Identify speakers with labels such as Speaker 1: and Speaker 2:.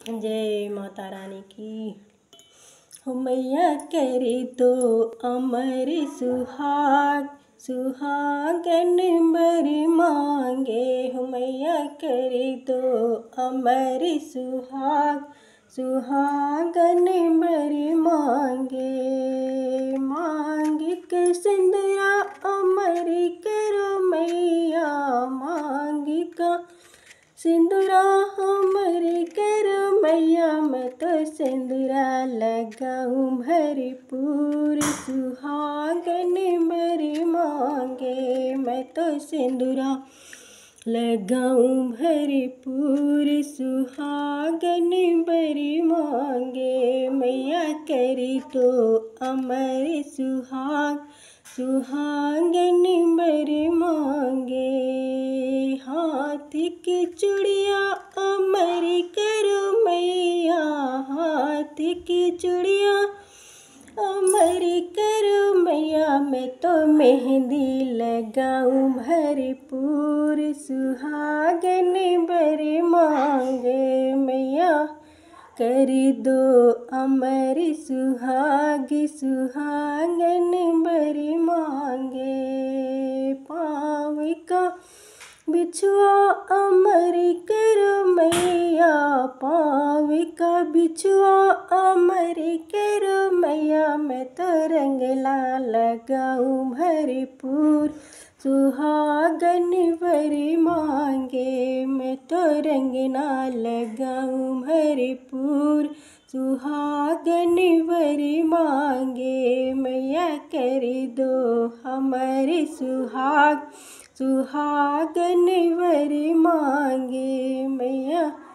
Speaker 1: जय माता रानी की। हो मैया करे तो अमर सुहाग, सुहागन बर मांगे। हो मैया करे तो अमर सुहाग, सुहागन बर मांगे। मांग के सिंदूरा अमर करो मैया, मांग का सिंदूरा हमर करो मैया। मैं तो सिंदूरा लगाऊं भरपूर, सुहागन बर मांगे। मैं तो सिंदूरा लगाऊं भरपूर, सुहागन बर मांगे। मैया करी तो अमर सुहाग, सुहागन बर मांगे। हाथ की चूड़िया अमर करो मैया, हाथ की चूड़िया अमर करो मैया। मैं तो मेहंदी लगाऊं भरपूर, सुहागन बर मांगे। मैया कर दो अमर सुहाग, सुहागन बर मांगे। पाँव का बिछुआ अमर करो मैया, पाँव का बिछुआ अमर करो मैया। मैं तो रंगला लगाऊं भरपूर, सुहागन बर मांगे। मैं तो रंगना लगाऊं भरपूर, सुहागन बर मांगे। मैया कर दो हमर सुहाग, सुहागन बर मांगे। मैया